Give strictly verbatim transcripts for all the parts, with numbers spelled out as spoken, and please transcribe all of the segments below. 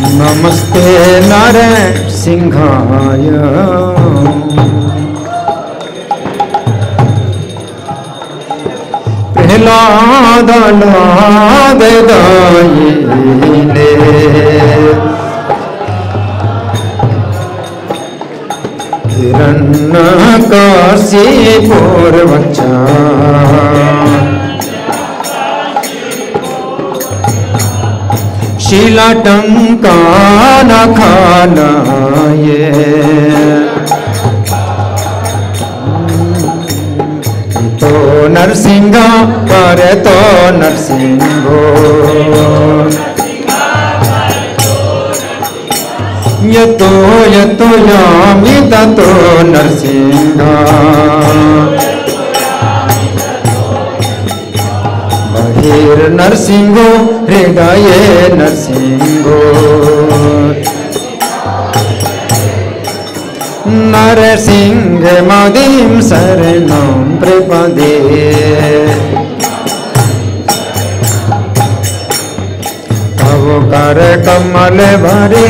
नमस्ते नरसिंहाय प्रहलाद लाद दायिने हिरण्यकशिपुर बच्चा शीला टंका न खाना ये तो नरसिंह करे तो नरसिंहो ये तो ये तो यामी तो नरसिंह बहिर नरसिंहो हृदय नरसिंहो नरसिंह मदीं शरणं प्रपदे तव कर कमल भरे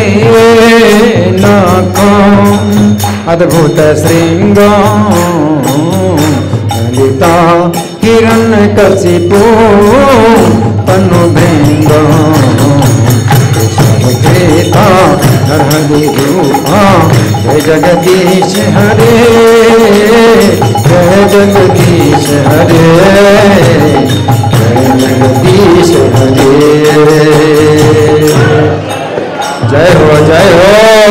नाखों अद्भुत श्रृंगार ललिता हिरण्यकशिपु तनु भृंग कृष्णा नरहरि रूपा जय जगदीश हरे जय जगदीश हरे जय जगदीश हरे जय हो जय हो।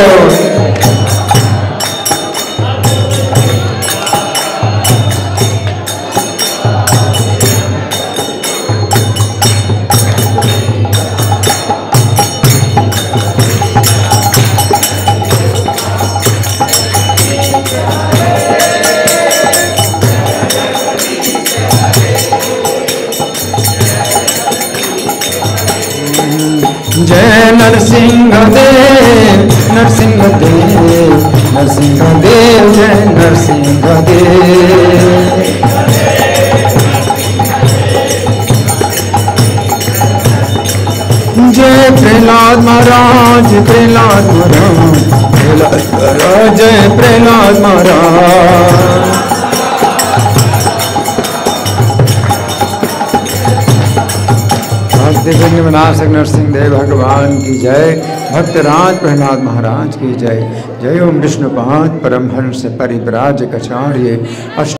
जय नरसिंह देव नरसिंह देव नरसिंह देव जय नरसिंह देव जय प्रहलाद महाराज प्रहलाद महाराज प्रहलाद महाराज जय प्रहलाद महाराज। भक्ति विनाशक नरसिंह देव भगवान की जय। भक्तराज प्रहलाद महाराज की जय। जय ओम विष्णुपाद परमहंस परिव्राजकाचार्य अष्ट